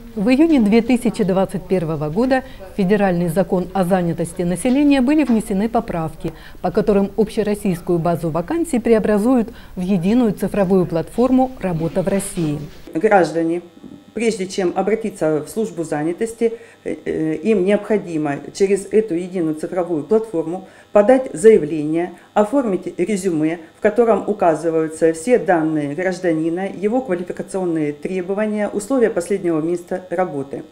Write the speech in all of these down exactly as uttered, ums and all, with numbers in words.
В июне две тысячи двадцать первого года в Федеральный закон о занятости населения были внесены поправки, по которым общероссийскую базу вакансий преобразуют в единую цифровую платформу «Работа в России». Граждане, прежде чем обратиться в службу занятости, им необходимо через эту единую цифровую платформу подать заявление, оформить резюме, в котором указываются все данные гражданина, его квалификационные требования, условия последнего места работы.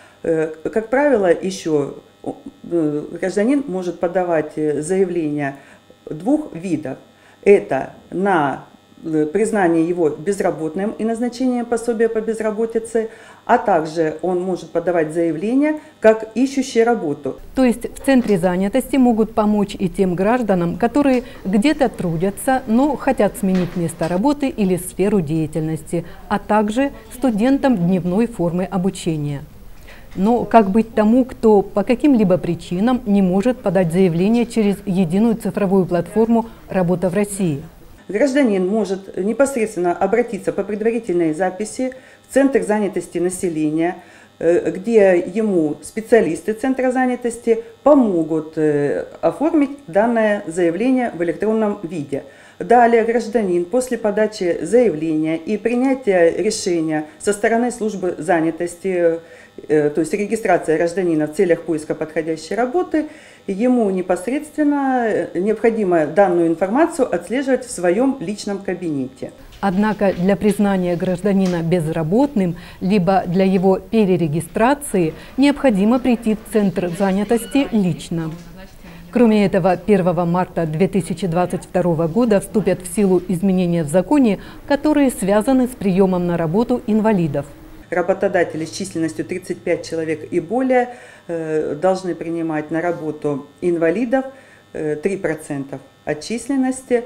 Как правило, еще гражданин может подавать заявления двух видов. Это на признание его безработным и назначение пособия по безработице, а также он может подавать заявление как ищущий работу. То есть в Центре занятости могут помочь и тем гражданам, которые где-то трудятся, но хотят сменить место работы или сферу деятельности, а также студентам дневной формы обучения. Но как быть тому, кто по каким-либо причинам не может подать заявление через единую цифровую платформу «Работа в России»? Гражданин может непосредственно обратиться по предварительной записи в Центр занятости населения, где ему специалисты Центра занятости помогут оформить данное заявление в электронном виде. Далее гражданин после подачи заявления и принятия решения со стороны службы занятости, то есть регистрация гражданина в целях поиска подходящей работы, ему непосредственно необходимо данную информацию отслеживать в своем личном кабинете. Однако для признания гражданина безработным, либо для его перерегистрации необходимо прийти в Центр занятости лично. Кроме этого, первого марта две тысячи двадцать второго года вступят в силу изменения в законе, которые связаны с приемом на работу инвалидов. Работодатели с численностью тридцать пять человек и более э, должны принимать на работу инвалидов э, три процента от численности.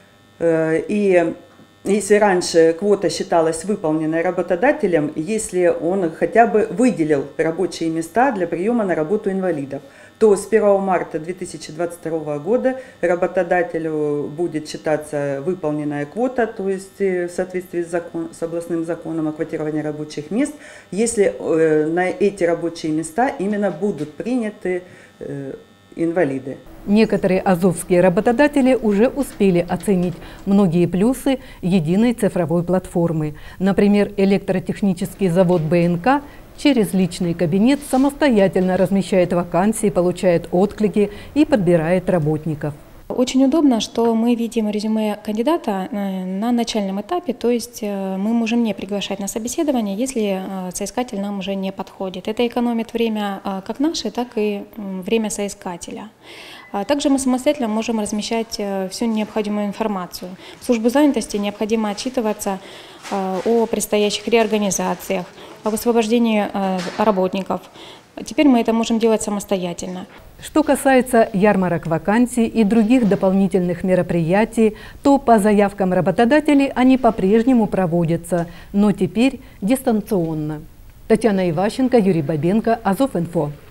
Э, и если раньше квота считалась выполненной работодателем, если он хотя бы выделил рабочие места для приема на работу инвалидов, то с первого марта две тысячи двадцать второго года работодателю будет считаться выполненная квота, то есть в соответствии с, закон, с областным законом о квотировании рабочих мест, если э, на эти рабочие места именно будут приняты э, инвалиды. Некоторые азовские работодатели уже успели оценить многие плюсы единой цифровой платформы. Например, электротехнический завод бэ эн ка через личный кабинет самостоятельно размещает вакансии, получает отклики и подбирает работников. Очень удобно, что мы видим резюме кандидата на начальном этапе, то есть мы можем не приглашать на собеседование, если соискатель нам уже не подходит. Это экономит время как наше, так и время соискателя. Также мы самостоятельно можем размещать всю необходимую информацию. В службу занятости необходимо отчитываться о предстоящих реорганизациях, об освобождении работников. Теперь мы это можем делать самостоятельно. Что касается ярмарок вакансий и других дополнительных мероприятий, то по заявкам работодателей они по-прежнему проводятся, но теперь дистанционно. Татьяна Иващенко, Юрий Бабенко, Азов инфо.